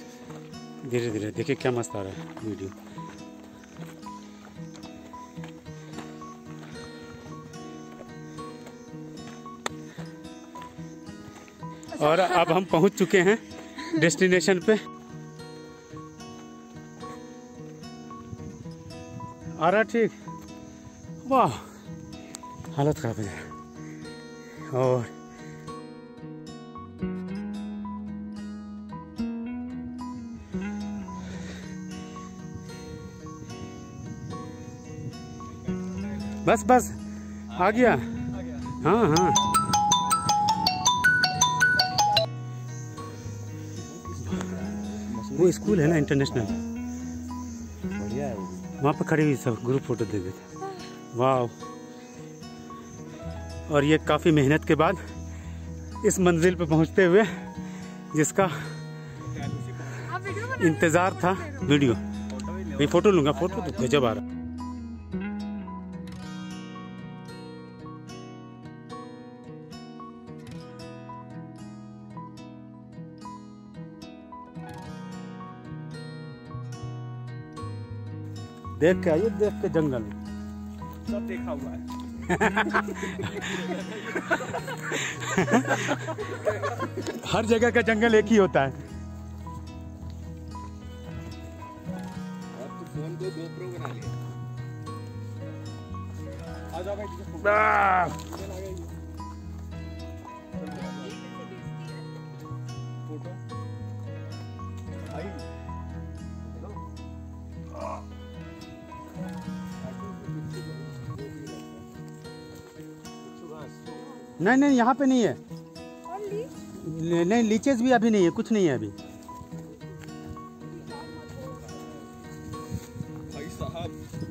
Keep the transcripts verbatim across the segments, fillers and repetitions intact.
धीरे धीरे देखिए क्या मस्त आ रहा है वीडियो। और अब हम पहुंच चुके हैं डेस्टिनेशन पे। आ रहा ठीक, वाह हालत खराब है। और बस बस आ गया, हाँ हाँ वो स्कूल है ना इंटरनेशनल, बढ़िया है। वहाँ पे खड़ी हुई सब ग्रुप फोटो दे देते। वाह। और ये काफ़ी मेहनत के बाद इस मंजिल पे पहुँचते हुए जिसका इंतज़ार था। वीडियो भाई फोटो लूँगा, फोटो तो गजब आ रहा। देख के आइए, देख के जंगल सब देखा हुआ है। हर जगह का जंगल एक ही होता है। अब तो फोन को गोप्रो बना लिया। आ जाओ भाई, फोटो आई। नहीं नहीं यहाँ पे नहीं है। नहीं लीचेस भी अभी नहीं है, कुछ नहीं है अभी। भाई साहब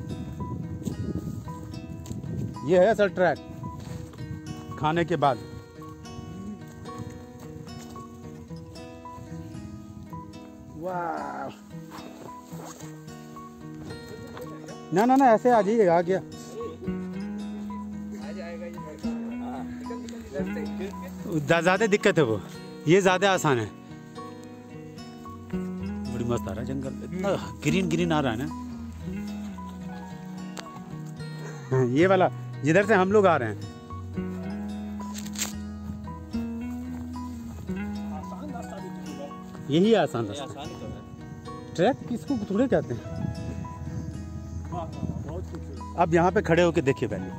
ये है असल ट्रैक खाने के बाद। वाह ना ना ना ऐसे आ जाइए, आ गया। ज़्यादा दिक्कत है वो, ये ज़्यादा आसान है। बड़ी मस्त आ रहा है जंगल, इतना ग्रीन ग्रीन आ रहा है ना। ये वाला जिधर से हम लोग आ रहे हैं, यही आसान रास्ता। ट्रैक किसको थोड़े कहते हैं। अब यहाँ पे खड़े होके देखिए पहले,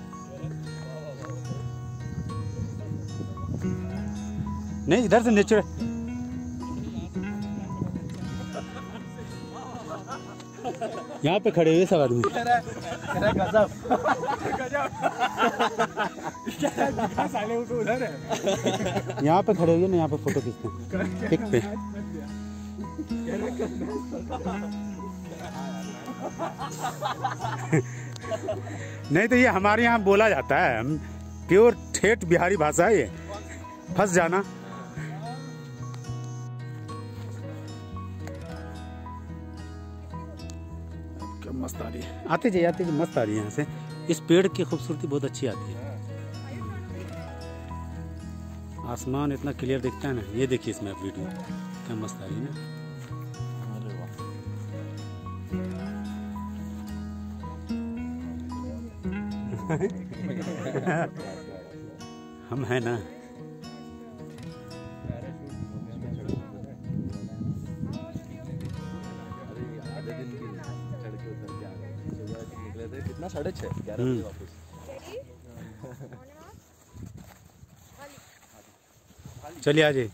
नहीं इधर से नेचुरल। यहाँ पे खड़े हुए सब आदमी। यहाँ पे खड़े हुए ना, यहाँ पे फोटो खींचते हैं पिक पे। नहीं तो ये हमारे यहाँ बोला जाता है, प्योर ठेठ बिहारी भाषा है ये। फंस जाना। क्या मस्त आ रही है, आते जाइए आते जाइए, मस्त आ रही है यहाँ से। इस पेड़ की खूबसूरती बहुत अच्छी आती है। आसमान इतना क्लियर दिखता है ना, ये देखिए इसमें आप वीडियो क्या मस्त आ रही है ना। हम है ना। कितना साढ़े छः ग्यारह बजे वापस। चलिए आ जाइए।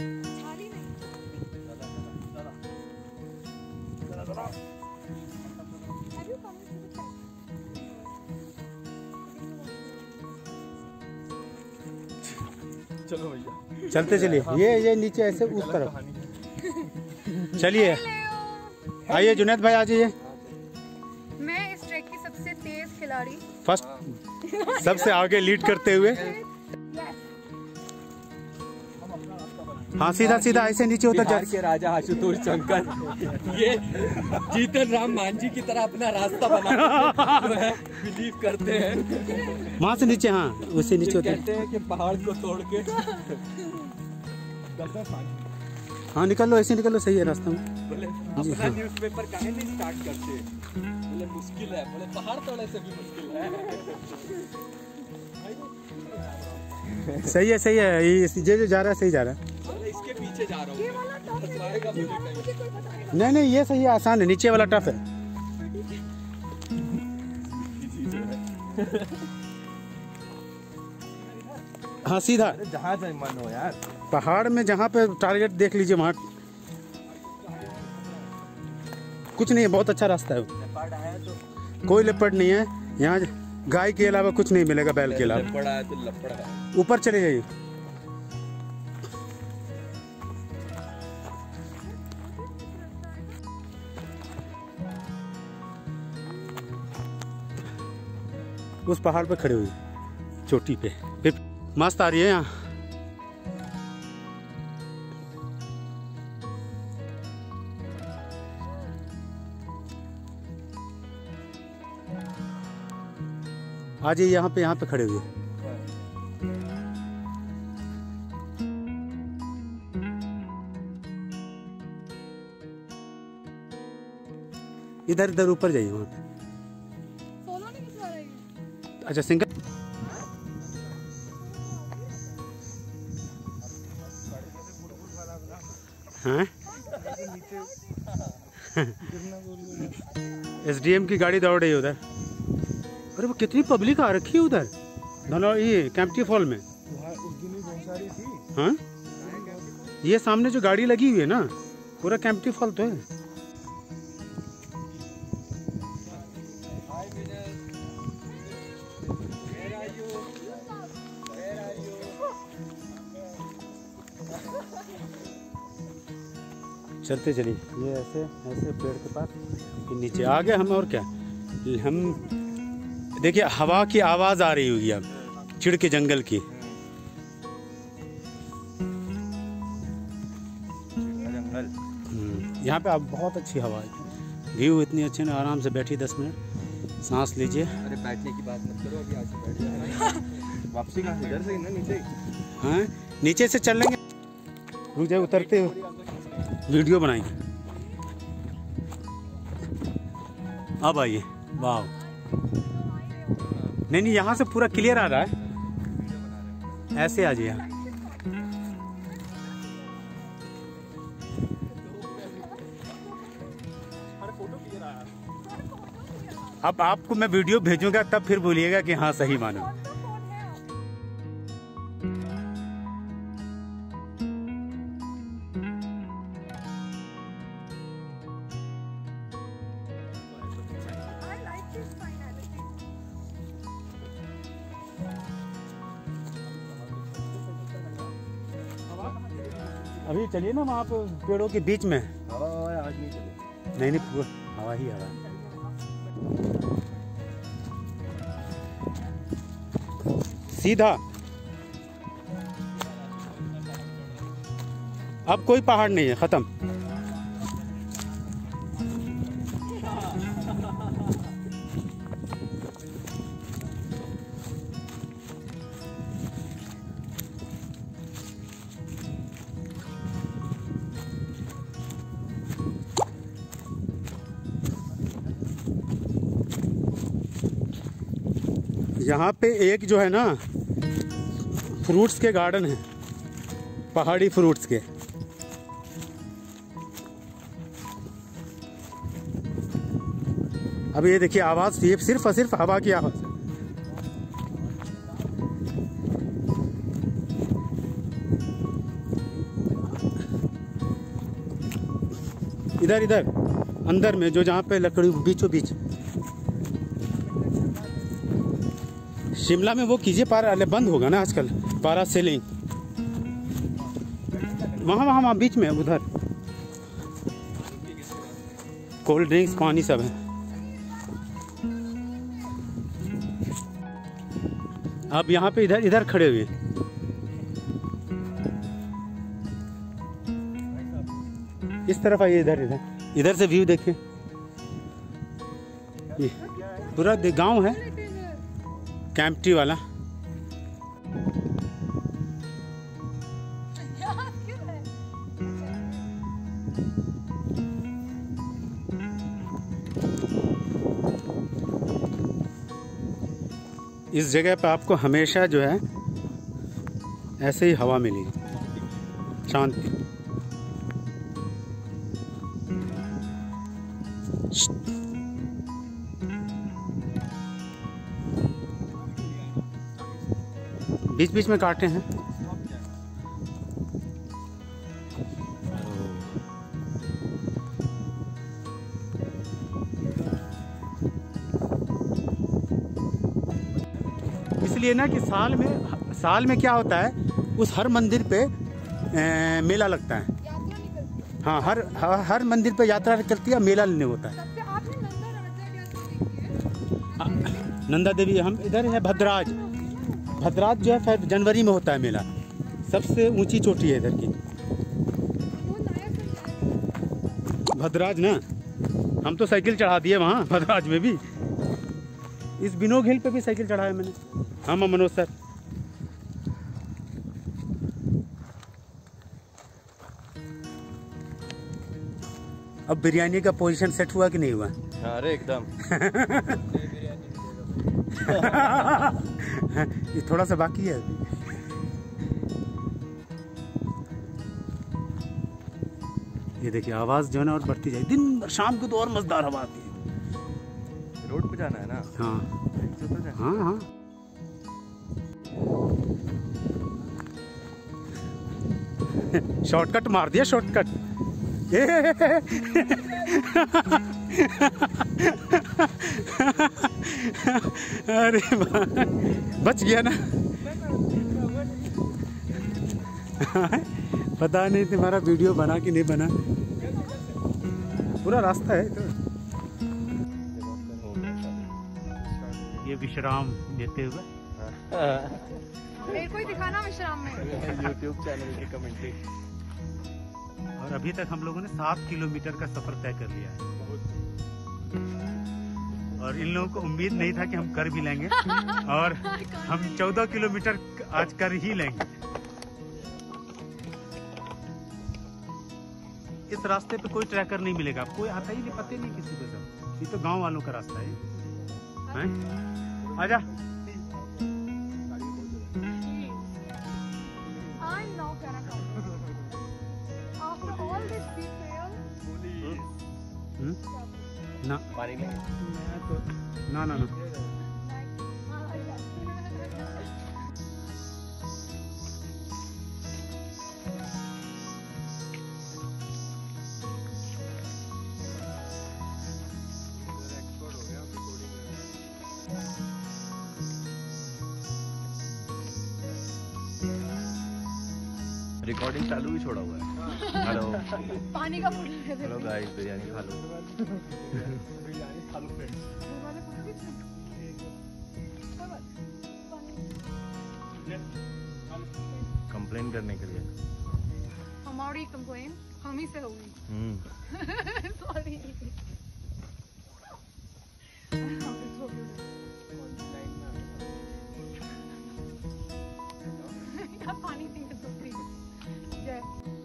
चलो भैया चलते चलिए। ये ये नीचे ऐसे उस तरफ चलिए। आइए जुनैद भाई आ जाइए। मैं इस ट्रैक की सबसे तेज खिलाड़ी, फर्स्ट सबसे आगे लीड करते हुए। हाँ सीधा सीधा ऐसे नीचे उतर जा। के राजा आशुतोष शंकर ये जीतन राम मांझी की तरह अपना रास्ता बना जो है बिलीव करते हैं। वहाँ से नीचे, हाँ उससे नीचे उतर। कहते हैं कि पहाड़ को तोड़ के हाँ निकल लो, ऐसे निकल लो, सही है रास्ता में। बोले अपना न्यूज़पेपर काहे नहीं स्टार्ट करते? बोले मुश्किल है, बोले पहाड़ तोड़ने से भी मुश्किल है। सही है, सही है, ये ये जो जा रहा है सही जा रहा है। बोले इसके पीछे जा रहा हूँ, फंसवाएगा मुझे कहीं। नहीं नहीं, ये सही है, आसान है, नीचे वाला टफ है। हाँ सीधा जहाँ जाए मन हो यार, पहाड़ में जहाँ पे टारगेट देख लीजिए वहाँ कुछ नहीं है, बहुत अच्छा रास्ता है। कोई लेपर्ड नहीं है यहाँ, गाय के अलावा कुछ नहीं मिलेगा, बैल के अलावा। लपड़ा है तो लपड़ा है। ऊपर चले जाइए। उस पहाड़ पे खड़े हुए चोटी पे, फिर मस्त आ रही है यहाँ। आ जाइए यहाँ पे, यहाँ पे खड़े हुए। इधर इधर ऊपर जाइए वहाँ पे। अच्छा सिंगल हाँ एसडीएम की गाड़ी दौड़ रही है उधर। अरे वो कितनी पब्लिक आ रखी है उधर धनौ ये कैंपटी फॉल में। हाँ ये सामने जो गाड़ी लगी हुई है ना, पूरा कैंपटी फॉल तो है। चलते चलिए, ये ऐसे ऐसे पेड़ के पास, फिर नीचे आ गए हम। और क्या हम देखिए, हवा की आवाज़ आ रही होगी अब, चिड़ के जंगल की। यहाँ पे आप बहुत अच्छी हवा है, व्यू इतनी अच्छी ना, आराम से बैठिए दस मिनट, सांस लीजिए। अरे बैठने की बात मत करो, अभी आके बैठ जाओ। वापसी कहाँ से? इधर से ना, नीचे? हाँ नीचे से चल लेंगे, रुक जाए, उतरते वीडियो बनाएंगे। अब आइए, वाह। नहीं नहीं, यहाँ से पूरा क्लियर आ रहा है, ऐसे आ जाइए। अब आपको मैं वीडियो भेजूंगा तब फिर बोलिएगा कि हाँ सही मानो। अभी चलिए ना वहाँ पे पेड़ों के बीच में। हवा आज नहीं चले। नहीं नहीं, पूरा हवा ही हवा। सीधा, अब कोई पहाड़ नहीं है, खत्म। यहाँ पे एक जो है ना फ्रूट्स के गार्डन है, पहाड़ी फ्रूट्स के। अब ये देखिए आवाज़, ये सिर्फ और सिर्फ हवा की आवाज़ है। इधर इधर अंदर में जो, जहाँ पे लकड़ी बीचों बीच। शिमला में वो कीजिए, पारा बंद होगा ना आजकल, पारा सेलिंग। वहाँ वहाँ वहाँ बीच में उधर कोल्ड ड्रिंक्स, पानी सब है। अब यहाँ पे इधर इधर खड़े हुए, इस तरफ आइए, इधर इधर इधर से व्यू देखें। ये पूरा गांव है कैंपटी वाला। इस जगह पे आपको हमेशा जो है ऐसे ही हवा मिलेगी, शांति। बीच बीच में काटे हैं। इसलिए ना कि साल में साल में क्या होता है, उस हर मंदिर पे ए, मेला लगता है। हाँ, हर हर, हर मंदिर पे यात्रा करती है, मेला लेने होता है। नंदा देवी, हम इधर है भद्राज। भद्राज जो है फिर जनवरी में होता है मेला, सबसे ऊंची चोटी है इधर की भद्राज ना। हम तो साइकिल चढ़ा दिए वहाँ भद्राज में भी। इस बिनोग हिल पे भी साइकिल चढ़ाया मैंने। हाँ मनोज सर। अब बिरयानी का पोजीशन सेट हुआ कि नहीं हुआ? अरे एकदम। ये थोड़ा सा बाकी है अभी। ये देखिए आवाज जो है ना और बढ़ती जाए दिन भर। शाम को तो और मजेदार हवा आती है। रोड पे जाना है ना? हाँ तो हाँ हाँ। शॉर्टकट मार दिया, शॉर्टकट। अरे बच गया ना। पता नहीं तुम्हारा वीडियो बना कि नहीं बना। पूरा रास्ता है तो। ये विश्राम लेते हुए मेरे को ही दिखाना विश्राम में। यूट्यूब चैनल की कमेंट्री। और अभी तक हम लोगों ने सात किलोमीटर का सफर तय कर लिया है। और इन लोगों को उम्मीद नहीं था कि हम कर भी लेंगे। और हम चौदह किलोमीटर आज कर ही लेंगे। इस रास्ते पे कोई ट्रैकर नहीं मिलेगा, कोई आता ही नहीं, पता ही नहीं किसी को। सब ये तो गांव वालों का रास्ता है, हैं? आजा। ना पानी लेंगे? ना ना ना। रिकॉर्डिंग चालू ही छोड़ा हुआ है। हेलो पानी का बोतल दे दे। हेलो गाइस, बिरयानी खा लो। बिरयानी खा लो फ्रेंड। कंप्लेन करने के लिए। हमारी कंप्लेन हम ही से होगी। हम्म। सॉरी। पानी पी के तो प्लीज। जय।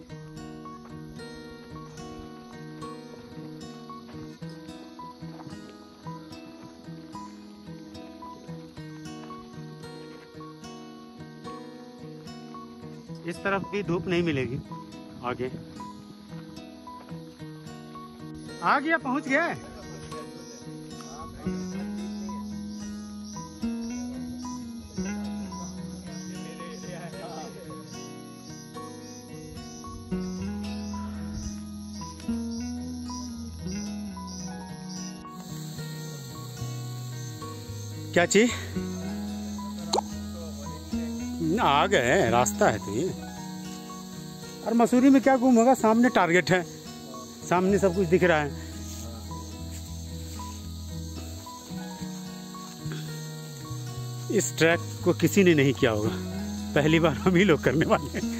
इस तरफ भी धूप नहीं मिलेगी आगे। आ गया, पहुंच गया। क्या चीज? आ गए, रास्ता है तो ये। और मसूरी में क्या गुम होगा, सामने टारगेट है, सामने सब कुछ दिख रहा है। इस ट्रैक को किसी ने नहीं किया होगा, पहली बार हम ही लोग करने वाले हैं।